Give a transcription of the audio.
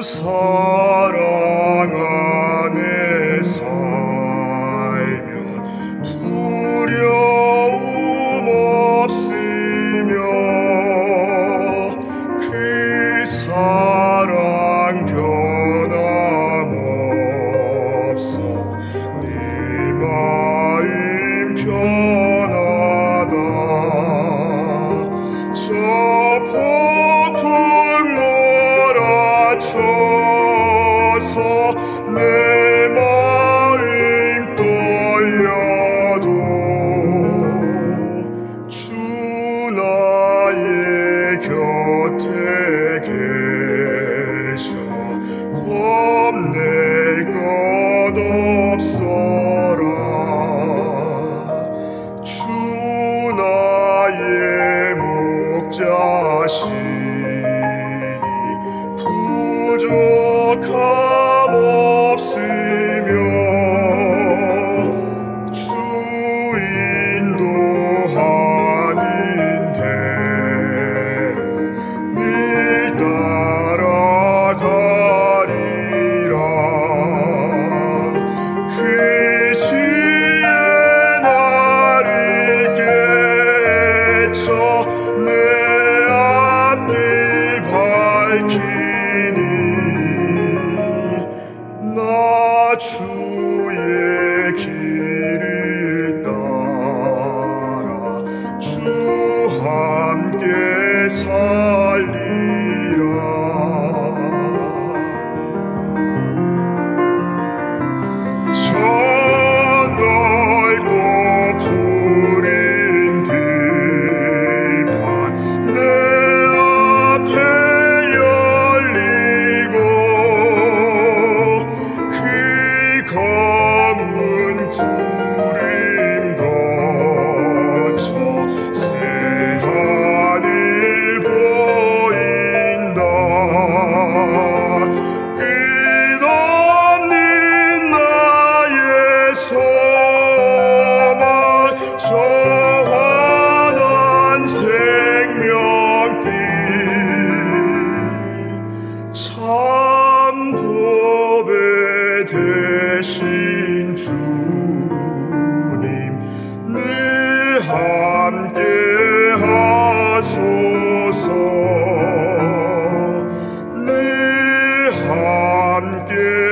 사랑 안에 살면 두려움 없으며 그 사랑 변함없어 내 마음 편하다. 저 폭풍 몰아쳐서 내 마음 떨려도 주 나의 곁에 계셔 겁낼 것 없어라. 주 나의 목자시니 부족함 없으며 주 인도하는 대로 늘 따라가리라. 그 시에 나를 깨쳐 내 앞길 밝히니 나 주의 길을 따라 주 함께 살리라. 저 넓고 푸른 들판 내 앞에 열리고 그 검은 구름 거쳐 새하늘 보인다. 끝없는 나의 소망 저 환한 생명길 참 보배 되신 주님 늘 함께 하소서. 늘 함께